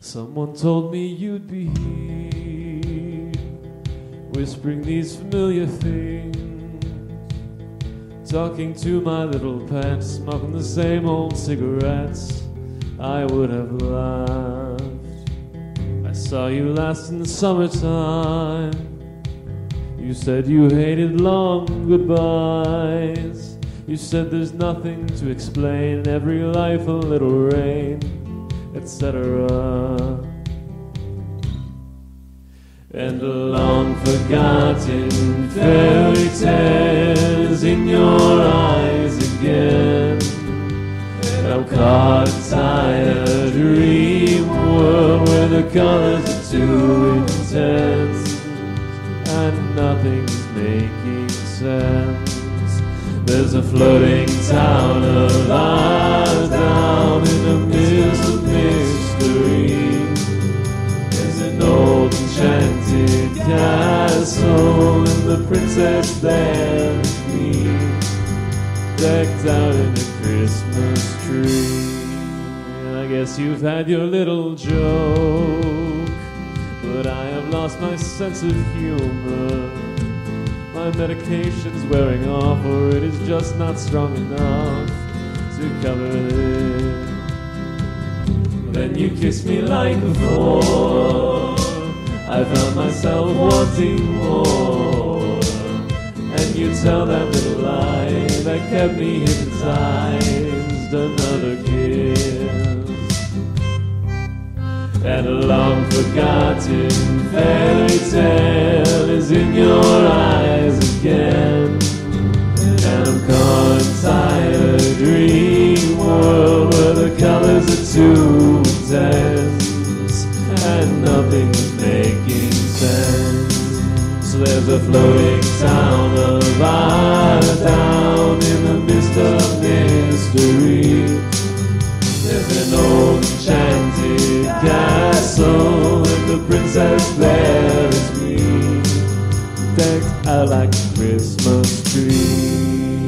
Someone told me you'd be here, whispering these familiar things, talking to my little pet, smoking the same old cigarettes. I would have laughed. I saw you last in the summertime. You said you hated long goodbyes. You said there's nothing to explain, every life a little rain, etc. And long forgotten fairy tales in your eyes again. And I'm caught inside a dream world where the colors are too intense and nothing's making sense. There's a floating town of lies down in the midst of mystery. There's an old enchanted castle and the princess there with me, decked out in a Christmas tree. And I guess you've had your little joke, but I have lost my sense of humor. My medication's wearing off, or it is just not strong enough to cover it. Then you kiss me like before, I found myself wanting more. And you tell that little lie that kept me hypnotized, another kiss. And a long forgotten fairy tale is in your eyes again. And I'm caught inside a dream world where the colors are too intense and nothing's making sense. So there's a floating town of lies down in the midst of mystery. There's an old enchanted castle and the princess there is me, decked out like a Christmas tree.